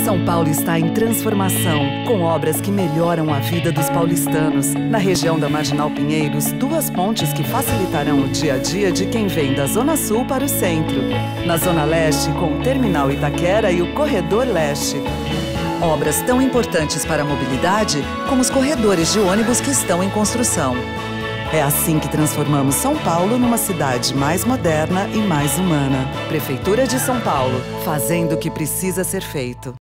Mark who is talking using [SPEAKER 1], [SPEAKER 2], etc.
[SPEAKER 1] São Paulo está em transformação, com obras que melhoram a vida dos paulistanos. Na região da Marginal Pinheiros, 2 pontes que facilitarão o dia a dia de quem vem da Zona Sul para o centro. Na Zona Leste, com o Terminal Itaquera e o Corredor Leste. Obras tão importantes para a mobilidade como os corredores de ônibus que estão em construção. É assim que transformamos São Paulo numa cidade mais moderna e mais humana. Prefeitura de São Paulo, fazendo o que precisa ser feito.